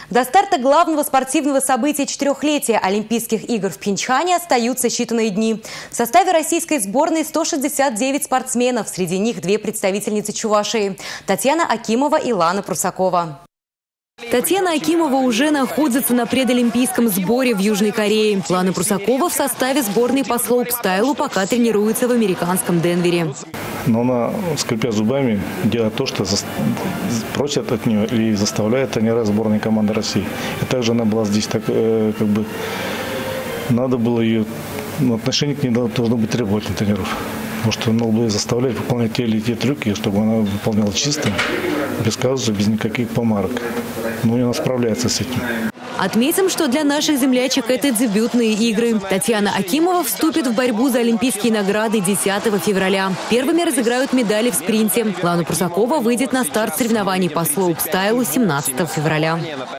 До старта главного спортивного события четырехлетия Олимпийских игр в Пхенчхане остаются считанные дни. В составе российской сборной 169 спортсменов, среди них 2 представительницы Чувашии – Татьяна Акимова и Лана Прусакова. Татьяна Акимова уже находится на предолимпийском сборе в Южной Корее. Лана Прусакова в составе сборной по слоуп-стайлу пока тренируется в американском Денвере. Но она, скрипя зубами, делает то, что просят от нее и заставляет тренера сборной команды России. И также она была здесь так, надо было ее, отношение к ней должно быть требовательным тренеров. Потому что надо было заставлять выполнять те или те трюки, чтобы она выполняла чисто, без казусов, без никаких помарок. Но она справляется с этим. Отметим, что для наших землячек это дебютные игры. Татьяна Акимова вступит в борьбу за олимпийские награды 10 февраля. Первыми разыграют медали в спринте. Лана Прусакова выйдет на старт соревнований по слоуп-стайлу 17 февраля.